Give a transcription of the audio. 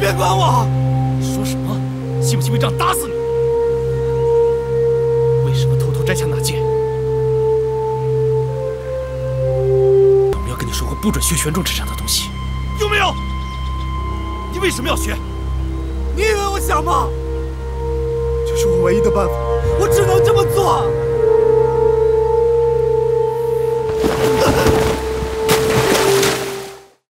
别管我！ 你说什么？信不信为这样打死你？为什么偷偷摘下那剑？有没有跟你说过不准学玄重之上的东西？有没有？你为什么要学？ 你以为我想吗？这是我唯一的办法，我只能这么做。